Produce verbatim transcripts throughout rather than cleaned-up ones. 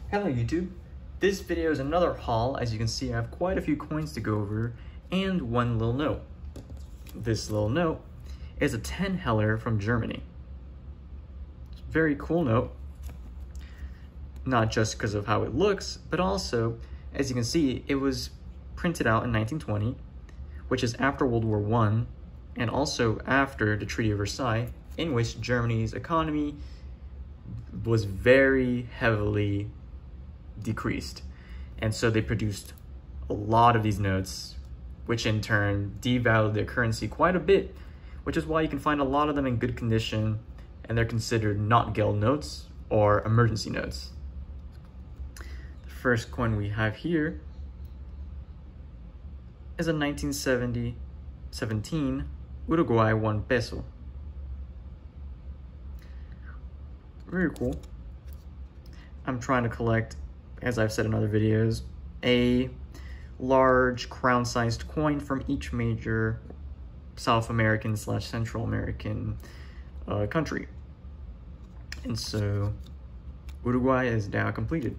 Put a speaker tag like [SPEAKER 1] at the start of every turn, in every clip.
[SPEAKER 1] Hello YouTube, this video is another haul. As you can see, I have quite a few coins to go over and one little note. This little note is a ten Heller from Germany. It's a very cool note, not just because of how it looks, but also, as you can see, it was printed out in nineteen twenty, which is after World War One, and also after the Treaty of Versailles, in which Germany's economy was very heavily decreased. And so they produced a lot of these notes, which in turn devalued their currency quite a bit, which is why you can find a lot of them in good condition, and they're considered not Geld notes or emergency notes. The first coin we have here is a nineteen seventeen Uruguay one peso. Very cool. I'm trying to collect, as I've said in other videos, a large crown-sized coin from each major South American slash Central American uh, country. And so Uruguay is now completed.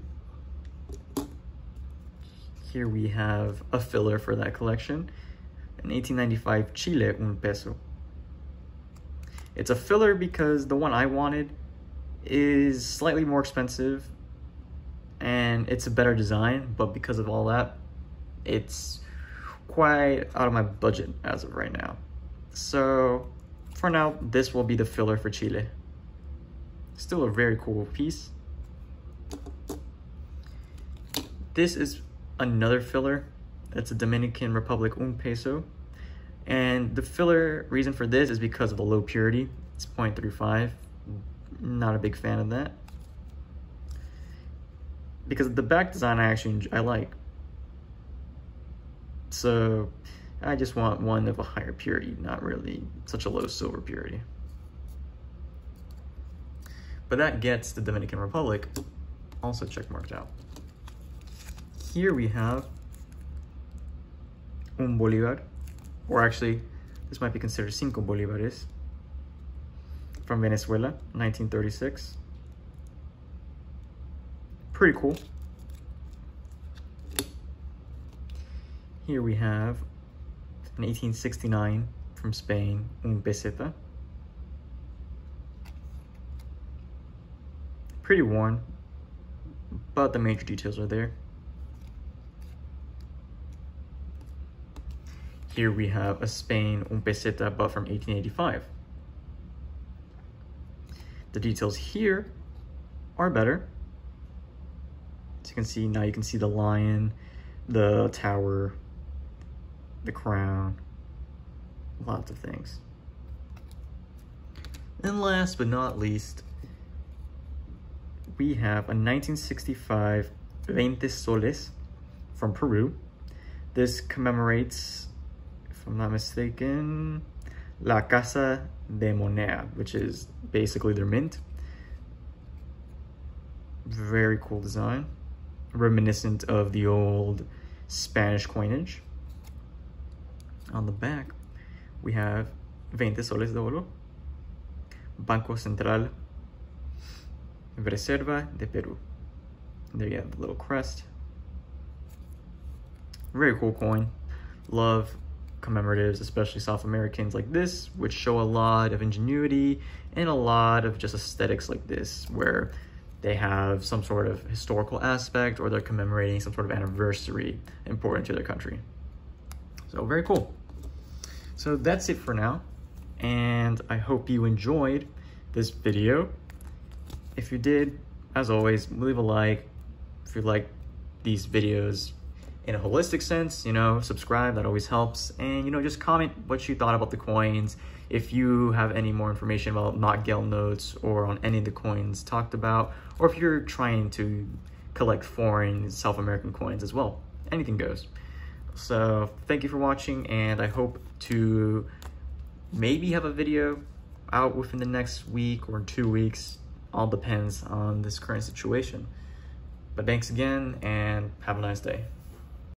[SPEAKER 1] Here we have a filler for that collection, an eighteen ninety-five Chile un peso. It's a filler because the one I wanted is slightly more expensive and it's a better design, but because of all that, it's quite out of my budget as of right now. So for now, this will be the filler for Chile. Still a very cool piece. This is another filler. It's a Dominican Republic un peso. And the filler reason for this is because of the low purity. It's zero point three five. Not a big fan of that. Because the back design I actually enjoy, I like. So I just want one of a higher purity, not really such a low silver purity. But that gets the Dominican Republic also checkmarked out. Here we have un Bolivar, or actually this might be considered cinco Bolivares, from Venezuela, nineteen thirty-six. Pretty cool. Here we have an eighteen sixty-nine from Spain, un peseta. Pretty worn, but the major details are there. Here we have a Spain un peseta, but from eighteen eighty-five. The details here are better. As you can see, now you can see the lion, the tower, the crown, lots of things. And last but not least, we have a nineteen sixty-five veinte soles from Peru. This commemorates, if I'm not mistaken, La Casa de Moneda, which is basically their mint. Very cool design, reminiscent of the old Spanish coinage. On the back, we have veinte soles de oro, Banco Central, Reserva de Peru. And there you have the little crest. Very cool coin. Love commemoratives, especially South Americans like this, which show a lot of ingenuity and a lot of just aesthetics like this, where they have some sort of historical aspect or they're commemorating some sort of anniversary important to their country. So very cool. So that's it for now, and I hope you enjoyed this video. If you did, as always, leave a like. If you like these videos in a holistic sense, you know, subscribe, that always helps. And, you know, just comment what you thought about the coins. If you have any more information about not Geld notes or on any of the coins talked about, or if you're trying to collect foreign South American coins as well, anything goes. So thank you for watching, and I hope to maybe have a video out within the next week or two weeks. All depends on this current situation. But thanks again, and have a nice day.